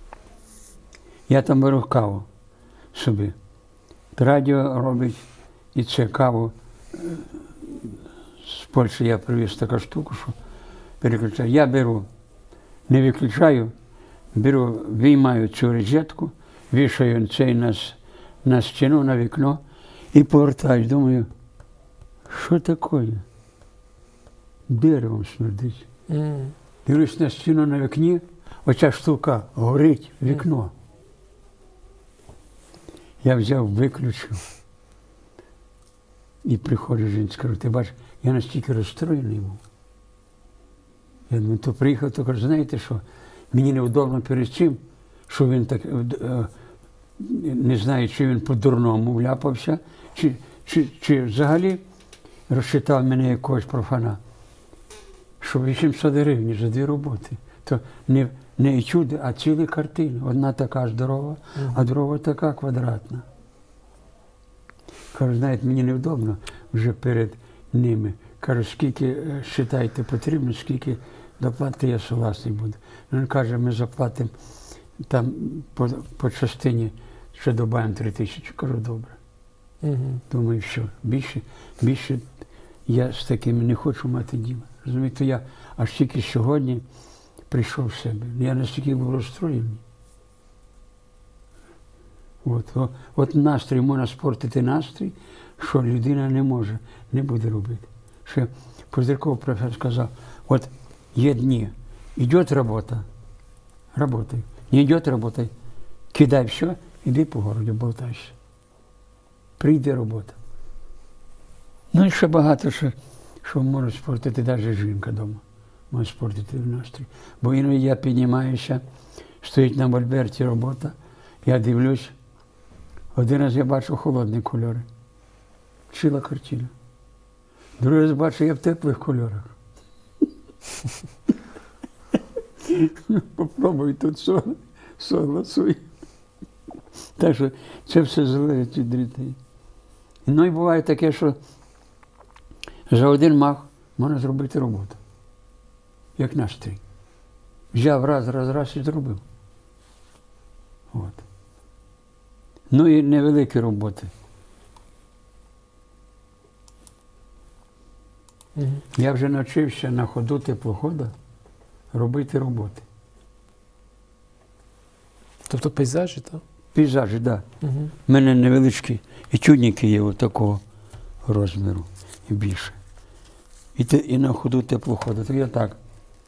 Я там беру каву собі. Радіо робить, і це каву з Польщі я привіз таку штуку, що переключаю. Я беру, не виключаю, беру, виймаю цю розетку, вішаю цей на стіну, на вікно і повертаюсь. Думаю, що таке? Деревом смердить. Дивлюсь на стіну на вікні, оця штука горить вікно. Я взяв, виключив. І приходить жінка, скажу, ти бачиш, я настільки розстроєний був. Я думаю, то приїхав, то кажу, знаєте що, мені невдобно перед цим, що він так, не знаю, чи він по-дурному вляпався, чи взагалі розчитав мене якогось профана. Що 800 гривень за 2 роботи. То не етюди, а цілі картини. Одна така здорова, а друга така квадратна. Кажу, знаєте, мені невдобно вже перед ними. Кажу, скільки, вважайте, потрібно, скільки доплати, я согласний буду. Він каже, ми заплатимо там по частині, ще додаємо 3000. Кажу, добре. Думаю, що, більше я з такими не хочу мати діла. Розумієте, я аж тільки сьогодні прийшов в себе. Я настільки був розстроєний. От настрій, можна спортити настрій, що людина не може, не буде робити. Ще Пузырьков професор сказав, от є дні, йде робота, работай, не йде робота, кидай все, іди по городу, болтайся. Прийде робота. Ну і ще багато, що може спортити навіть жінка вдома. Може спортити настрій. Бо іноді я піднімаюся, стоїть на мольберті робота, я дивлюсь, один раз я бачу холодні кольори. Чила картина. Другий раз бачу, я в теплих кольорах. Попробуй тут согласуй. Так що це все залежить від дітей. Ну і буває таке, що за один мах можна зробити роботу. Як настрій. Взяв раз і зробив. От. Ну і невеликі роботи. Я вже навчився на ходу теплохода робити роботи. Тобто пейзажі, так? Пейзажі, так. Да. У мене невеличкі етюдники є такого розміру і більше. І на ходу теплохода. То я так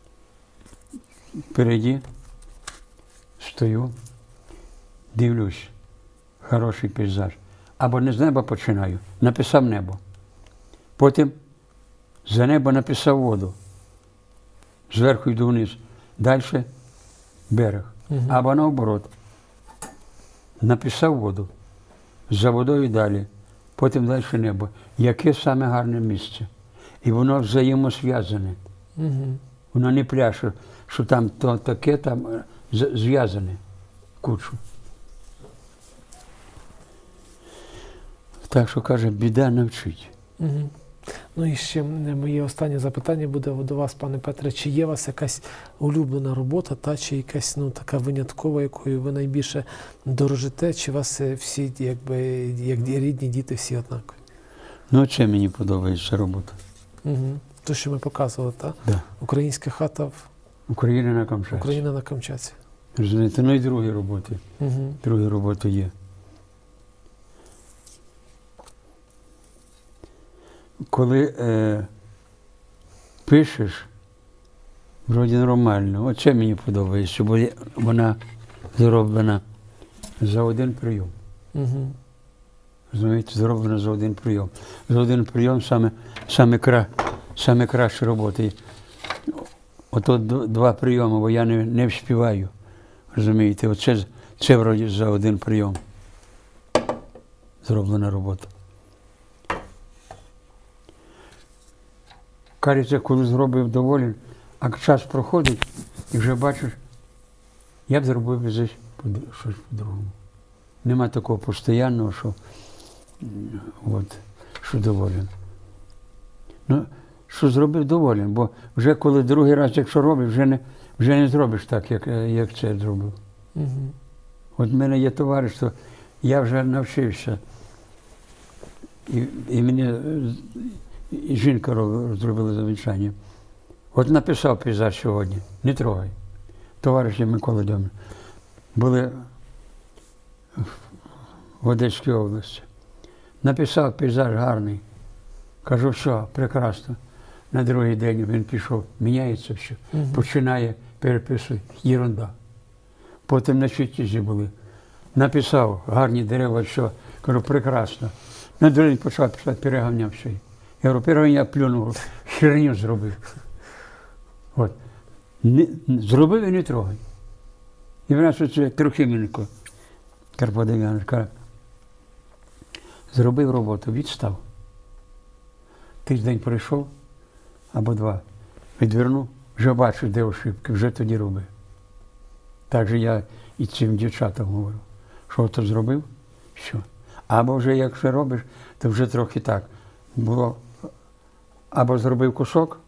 впереді стою, дивлюсь, хороший пейзаж. Або не з неба починаю, написав небо. Потім за небо написав воду. Зверху йду вниз. Далі берег. Або наоборот. Написав воду. За водою далі. Потім далі небо. Яке саме гарне місце. І воно взаємосв'язане. Воно не пляше, що там то таке, там зв'язане в кучу. Так що, каже, біда навчить. Ну і ще моє останнє запитання буде до вас, пане Петре. Чи є у вас якась улюблена робота, чи якась така виняткова, якою ви найбільше дорожите, чи у вас всі, як рідні діти, всі однакові? Ну, це мені подобається робота. Те, що ми показували, так? Да. Українська хата в Україна на Камчатці. Україна на Камчатці. Розумієте, ну і другі роботи. Другі роботи є. Коли пишеш, вроді нормально. Оце мені подобається, бо вона зроблена за один прийом. Розумієте, зроблена за один прийом. За один прийом саме кращі роботи. Ото два прийоми, бо я не вспіваю. Розумієте, це вроді за один прийом зроблена робота. Кажеться, коли зробив доволі, а час проходить, і вже бачиш, я б зробив здесь щось по-другому. Нема такого постійного, що доволен. Ну, що зробив доволен, бо вже коли другий раз, якщо робиш, вже не зробиш так, як це зробив. От в мене є товариш, то я вже навчився. І мені і жінка зробила замічання. От написав пейзаж сьогодні, не трогай. Товариші Микола Дьомін були в Одеській області. Написав пейзаж гарний. Кажу, все, прекрасно. На другий день він пішов, міняється все, починає переписувати. Єрунда. Потім на Читізі були. Написав гарні дерева, все. Кажу, прекрасно. На другий день почав писати, переганяв все. Я говорю, перший я плюнув, херню зробив. От. Зробив і не трогай. І в нас оце Трохименко, Карпо Дем'янович, каже, зробив роботу, відстав. Тиждень пройшов, або два, відвернув, вже бачу, де ошибки, вже тоді робив. Так же я і цим дівчатам говорю, що то зробив, що. Або вже якщо робиш, то вже трохи так. Було, або зробив кусок,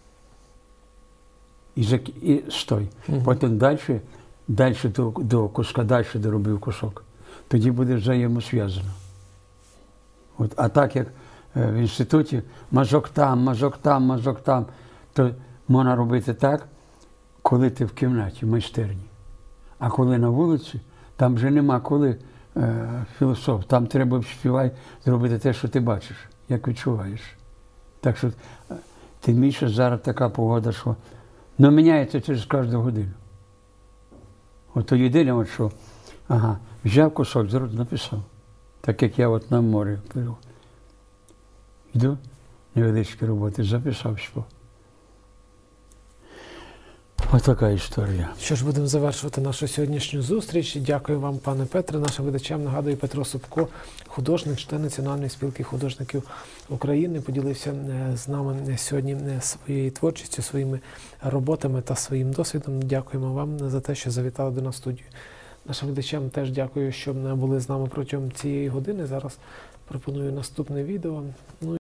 і стой. Потім далі до куска, далі доробив кусок. Тоді буде взаємосв'язано. От, а так як в інституті мазок там, то можна робити так, коли ти в кімнаті, в майстерні. А коли на вулиці, там вже нема коли філософ. Там треба співай зробити те, що ти бачиш, як відчуваєш. Так що, тим більше зараз така погода, що міняється через кожну годину. От єдине, от що, взяв кусок, зразу написав. Так як я от на морі пишу. Йду, невеличкі роботи, записав, що. Ось така історія. Що ж, будемо завершувати нашу сьогоднішню зустріч. Дякую вам, пане Петре. Нашим глядачам нагадую, Петро Собко, художник, член Національної спілки художників України, поділився з нами сьогодні своєю творчістю, своїми роботами та своїм досвідом. Дякуємо вам за те, що завітали до нас в студію. Нашим глядачам теж дякую, що були з нами протягом цієї години. Зараз пропоную наступне відео.